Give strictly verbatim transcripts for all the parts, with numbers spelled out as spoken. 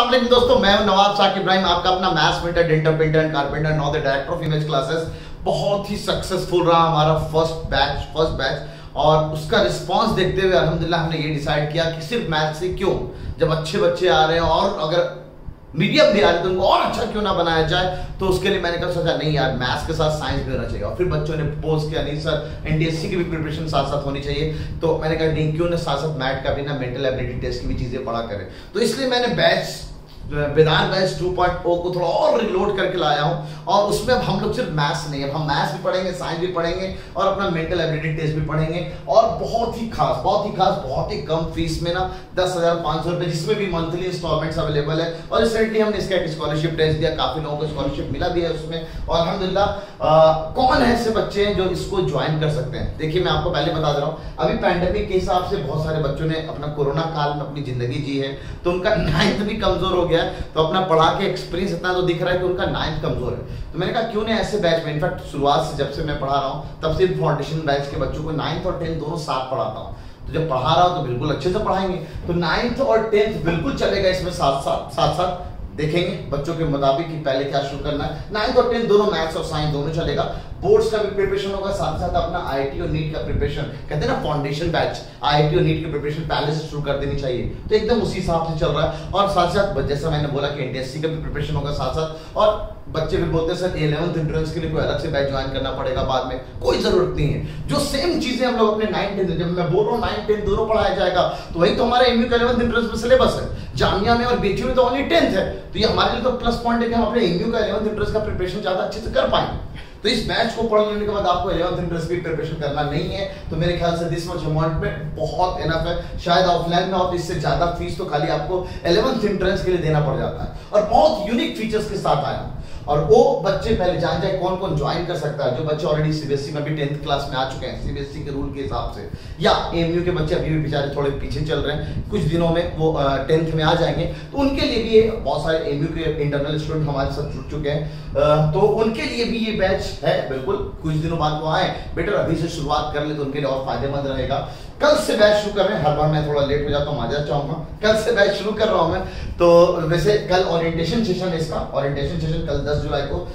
अस्सलाम वालेकुम दोस्तों, मैं हूं नवाब साकिब इब्राहिम, आपका अपना maths painter, dental painter and carpenter, now the director of image classes. बहुत ही सक्सेसफुल रहा हमारा फर्स्ट बैच फर्स्ट बैच और उसका रिस्पांस देखते हुए अल्हम्दुलिल्लाह हमने ये डिसाइड किया कि सिर्फ मैथ्स से क्यों, जब अच्छे बच्चे आ रहे हैं और अगर मीडियम भी आ रहे तो उनको और अच्छा क्यों ना बनाया जाए। तो उसके लिए मैंने कहा सोचा नहीं यार, मैथ्स के साथ साइंस भी होना चाहिए। और फिर बच्चों ने प्रपोज किया नहीं सर एनटीएससी की भी प्रिपरेशन साथ साथ होनी चाहिए। तो मैंने कहा नहीं, क्यों ना साथ साथ मैथ का भी ना मेंटल एबिलिटी टेस्ट की भी चीजें पढ़ा करें। तो इसलिए मैंने बैच बेदार बैच टू पॉइंट ओ को थोड़ा और रिलोड करके लाया हूं और उसमें अब हम लोग सिर्फ मैथ्स नहीं, अब हम मैथ्स भी पढ़ेंगे, साइंस भी पढ़ेंगे और अपना मेंटल एबिलिटी टेस्ट भी पढ़ेंगे। और बहुत ही खास बहुत ही खास बहुत ही कम फीस में ना दस हजार पांच सौ रुपए, जिसमें भी मंथली इंस्टॉलमेंट्स अवेलेबल है। और रिसेंटली हमने इसका एक स्कॉलरशिप टेस्ट दिया, काफी लोगों को स्कॉलरशिप मिला भी है उसमें। और अल्हम्दुलिल्लाह कौन है ऐसे बच्चे हैं जो इसको ज्वाइन कर सकते हैं। देखिए मैं आपको पहले बता दे रहा हूँ, अभी पैंडेमिक के हिसाब से बहुत सारे बच्चों ने अपना कोरोना काल में अपनी जिंदगी जी है, तो उनका नाइन्थ भी कमजोर हो गया है। तो अपना पढ़ा के एक्सपीरियंस इतना तो दिख रहा है कि उनका नाइन्थ कमजोर है। तो मैंने कहा क्यों नहीं ऐसे बैच में, इनफैक्ट शुरुआत से जब से मैं पढ़ा रहा हूँ तब से फाउंडेशन बैच के बच्चों को नाइन्थ और टेंथ दोनों साथ पढ़ाता हूँ। तो जब पढ़ा रहा हूँ तो बिल्कुल अच्छे से पढ़ाएंगे। तो नाइन्थ और टेंथ बिल्कुल चलेगा इसमें साथ साथ साथ साथ देखेंगे बच्चों के मुताबिक कि पहले क्या शुरू करना है। नाइन्थ और टेंथ दोनों मैथ्स और साइंस दोनों चलेगा। बोर्ड्स का भी प्रिपरेशन होगा, साथ साथ अपना आईआईटी और नीट का प्रिपरेशन, कहते हैं ना फाउंडेशन बैच, आईआईटी और नीट की प्रिपरेशन पहले से शुरू कर देनी चाहिए। तो एकदम उसी हिसाब से चल रहा है। और साथ साथ जैसा मैंने बोला कि एनटीएससी का भी प्रिपरेशन होगा साथ साथ। और बच्चे भी बोलते हैं सर इलेवेंथ एंट्रेंस के लिए कोई अलग से बैच ज्वाइन करना पड़ेगा बाद में, कोई जरूरत नहीं है। जो सेम चीजें हम लोग अपने नाइन टेंथ, जब मैं बोल रहा हूँ नाइन टेंथ दोनों पढ़ाया जाएगा, तो वही तो हमारा एमयू का इलेवेंथ एंट्रेंस में सिलेबस है। जामिया में और बीएचयू में तो ओनली टेंथ है। तो ये हमारे लिए तो प्लस पॉइंट है कि हम अपने एमयू का इलेवेंथ एंट्रेंस का प्रिपरेशन ज्यादा अच्छे से कर पाएंगे। तो इस बैच को पढ़ लेने के बाद आपको इलेवेंथ एंट्रेंस की प्रिपरेशन करना नहीं है, तो मेरे ख्याल से दिस मच अमाउंट में बहुत इनफ है। शायद ऑफलाइन में हो तो इससे ज्यादा फीस तो खाली आपको इलेवेंथ एंट्रेंस के लिए देना पड़ जाता है। और बहुत यूनिक फीचर्स के साथ आया और वो बच्चे पहले जान जाए कौन कौन ज्वाइन कर सकता है। जो बच्चे ऑलरेडी सीबीएसई में भी टेंथ क्लास में आ चुके हैं सीबीएसई के रूल के हिसाब से, या एमयू के बच्चे अभी भी बेचारे थोड़े पीछे चल रहे हैं, कुछ दिनों में वो टेंथ में आ जाएंगे, तो उनके लिए भी ये बहुत सारे एमयू के इंटरनल स्टूडेंट हमारे साथ जुड़ चुके हैं। तो उनके लिए भी ये बैच है। बिल्कुल कुछ दिनों बाद वो आए, बेटर अभी से शुरुआत कर ले तो उनके लिए और फायदेमंद रहेगा। कल से बैच शुरू कर रहे हैं, हर बार मैं थोड़ा लेट हो जाता हूँ, माजरत चाहूंगा। कल से बैच शुरू कर रहा हूँ मैं। तो वैसे कल ओरिएंटेशन सेशन है इसका, ओरिएंटेशन सेशन कल दस जुलाई को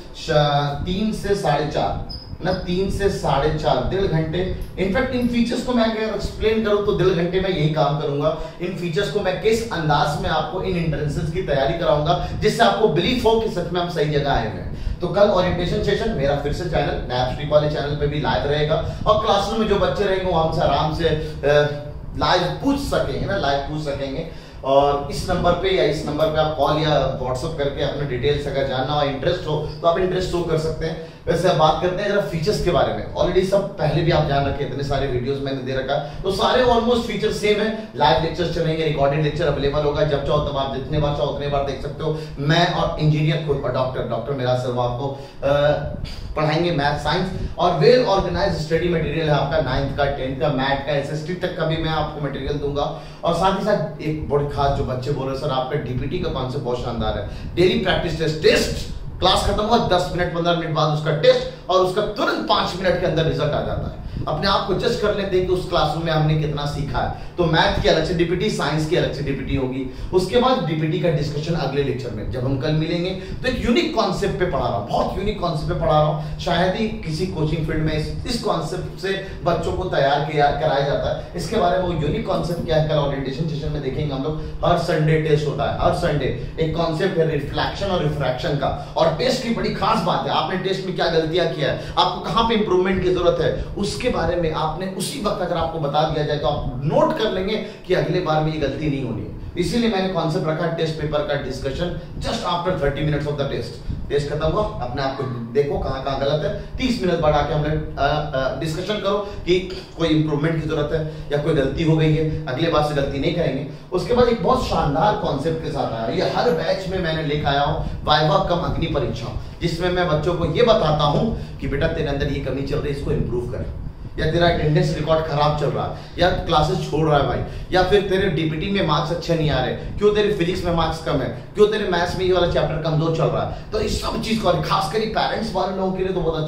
तीन से साढ़े चार ना तीन से साढ़े चार डेढ़ घंटे। इनफैक्ट इन फीचर्स को मैं अगर एक्सप्लेन करूं तो डेढ़ घंटे में यही काम करूंगा। इन फीचर्स को मैं किस अंदाज में आपको इन एंट्रेंसेस की तैयारी कराऊंगा जिससे आपको बिलीफ हो कि सच में हम सही जगह आए हैं। तो कल ओरिएंटेशन सेशन मेरा फिर से चैनल नैपस्ट्रीक वाले चैनल पे भी लाइव रहेगा और क्लासरूम में जो बच्चे रहेंगे वो हमसे आराम से लाइव पूछ सकेंगे ना लाइव पूछ सकेंगे। और इस नंबर पे या इस नंबर पे आप कॉल या व्हाट्सएप करके अपने डिटेल्स अगर जानना हो, इंटरेस्ट हो तो आप इंटरेस्ट शो कर सकते हैं। वैसे अब बात करते हैं जरा फीचर्स के बारे में। ऑलरेडी सब पहले भी आप जान रखे, इतने सारे वीडियोस मैंने दे रखा, तो सारे ऑलमोस्ट फीचर सेम है। लाइव लेक्चर्स चलेंगे, रिकॉर्डेड लेक्चर अवेलेबल होगा, जब चाहो तब आप जितने बार चाहो उतने बार देख सकते हो। मैं और इंजीनियर खुद और डॉक्टर डॉक्टर मेरा सर वो आपको पढ़ाएंगे मैथ साइंस। और वेल ऑर्गेनाइज स्टडी मटेरियल है आपका नाइन्थ का, टेंथ का, मैथ का, एसएसटी तक का भी मैं आपको मटेरियल दूंगा। और साथ ही साथ एक बड़ी खास जो बच्चे बोल रहे हैं सर आपका डीपीटी का कॉन्सेप्ट बहुत शानदार है। Daily practice test test class खत्म हुआ दस मिनट पंद्रह मिनट बाद उसका टेस्ट और उसका तुरंत पांच मिनट के अंदर रिजल्ट आ जाता है। अपने आप को जज कर लेते हैं कि उस क्लासरूम में हमने कितना सीखा है। तो मैथ की अलग से डीपीटी, साइंस की अलग से डीपीटी होगी। उसके बाद डीपीटी का डिस्कशन अगले लेक्चर में जब हम कल मिलेंगे। तो एक यूनिक कॉन्सेप्ट पे पढ़ा रहा हूँ, बहुत यूनिक कॉन्सेप्ट पे पढ़ा रहा हूँ। शायद ही किसी कोचिंग फील्ड में इस, इस कॉन्सेप्ट से बच्चों को तैयार किया कराया जाता है। इसके बारे में वो यूनिक कॉन्सेप्ट क्या है कल ओरिएंटेशन सेशन में देखेंगे हम लोग। हर संडे टेस्ट होता है, हर संडे एक कॉन्सेप्ट है रिफ्लेक्शन और रिफ्रैक्शन का। और टेस्ट की बड़ी खास बात है, आपने टेस्ट में क्या गलतियां किया है, आपको कहां पे इंप्रूवमेंट की जरूरत है, उसके बारे में आपने उसी वक्त अगर आपको बता दिया जाए तो आप नोट कर लेंगे कि अगले बार में ये गलती नहीं होनी है। इसीलिए मैंने कॉन्सेप्ट रखा टेस्ट पेपर का discussion just after thirty minutes of the test. Test खत्म हुआ, अपने आप को देखो कहां कहां गलत है, तीस मिनट बाद आके हमने डिस्कशन करो कि कोई इंप्रूवमेंट की जरूरत है या कोई गलती हो गई है, अगले बार से गलती नहीं करेंगे। उसके बाद एक बहुत शानदार कॉन्सेप्ट के साथ आया, ये हर बैच में मैंने लेकर आया हूं, वाइवा कम अग्नि परीक्षा, जिसमें मैं बच्चों को ये बताता हूं कि बेटा तेरे अंदर ये कमी चल रही है, इसको इंप्रूव कर, या तेरा अटेंडेंस रिकॉर्ड खराब चल रहा है, या क्लासेस छोड़ रहा है भाई, या फिर तेरे डीपीटी में मार्क्स अच्छे नहीं आ रहे, क्यों तेरे फिजिक्स में मार्क्स कम है, क्यों तेरे मैथ्स में ये वाला चैप्टर कमजोर चल रहा है। तो इस सब चीज को खासकर पेरेंट्स वाले लोगों के लिए तो बहुत अच्छा है।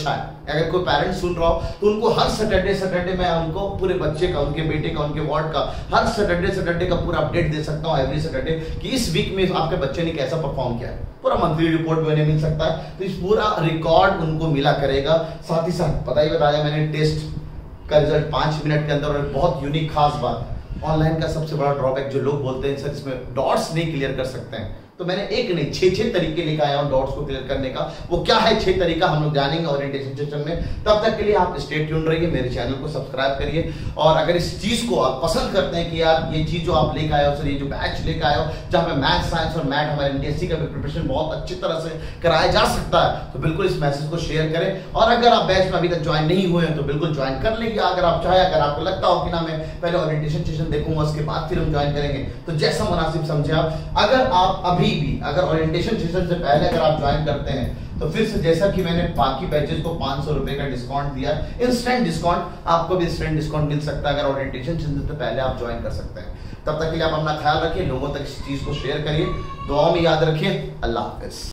अगर कोई पेरेंट्स सुन रहा हो तो उनको हर सैटरडे सैटरडे मैं उनको पूरे बच्चे का, उनके बेटे का, उनके वार्ड का हर सैटरडे सैटरडे का पूरा अपडेट दे सकता हूँ एवरी सैटरडे कि इस वीक में आपके बच्चे ने कैसा परफॉर्म किया है। पूरा मंथली रिपोर्ट मैंने मिल सकता है, तो इस पूरा रिकॉर्ड उनको मिला करेगा। साथ ही साथ पता ही बताया मैंने टेस्ट का रिजल्ट पांच मिनट के अंदर, और बहुत यूनिक खास बात, ऑनलाइन का सबसे बड़ा ड्रॉबैक जो लोग बोलते हैं सर इसमें डॉट्स नहीं क्लियर कर सकते हैं, तो मैंने एक नहीं छह छह तरीके लेकर आया हूं डॉट्स को क्लियर करने का। वो क्या है छह तरीका हम लोग जानेंगे ओरिएंटेशन सेशन में। तब तक के लिए आप स्टे ट्यून रहिए, मेरे चैनल को सब्सक्राइब करिए, और अगर इस चीज को आप पसंद करते हैं कि यार ये चीज जो आप लेकर आए हो सर, ये जो बैच लेकर आए हो जहां पे मैथ साइंस और मैथ हमारे एनटीएससी का भी प्रिपरेशन बहुत अच्छी तरह से कराया जा सकता है, तो बिल्कुल इस मैसेज को शेयर करें। और अगर आप बैच में अभी तक ज्वाइन नहीं हुए हैं तो बिल्कुल ज्वाइन कर लीजिए अगर आप चाहे। अगर आपको लगता हो कि ना मैं पहले ओरिएंटेशन सेशन देखूंगा उसके बाद फिर हम ज्वाइन करेंगे, तो जैसा मुनासिब समझे आप। अगर आप अभी भी अगर ओरिएंटेशन सेशन से पहले अगर आप ज्वाइन करते हैं तो फिर से जैसा कि मैंने बाकी बैचेस को पांच सौ रुपए का डिस्काउंट दिया, इंस्टेंट डिस्काउंट, आपको भी इंस्टेंट डिस्काउंट मिल सकता है अगर ओरिएंटेशन सेशन से पहले आप ज्वाइन कर सकते हैं। तब तक के लिए आप अपना ख्याल रखिए, लोगों तक इस चीज को शेयर करिए, दुआओं में याद रखिए। अल्लाह हाफिज।